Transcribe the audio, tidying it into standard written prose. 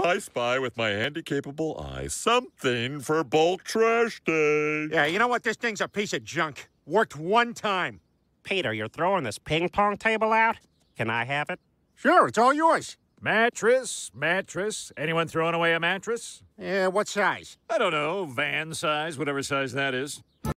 I spy with my handy-capable eye something for bulk trash day. Yeah, you know what? This thing's a piece of junk. Worked one time. Peter, you're throwing this ping pong table out? Can I have it? Sure, it's all yours. Mattress. Anyone throwing away a mattress? Yeah, what size? I don't know, van size, whatever size that is.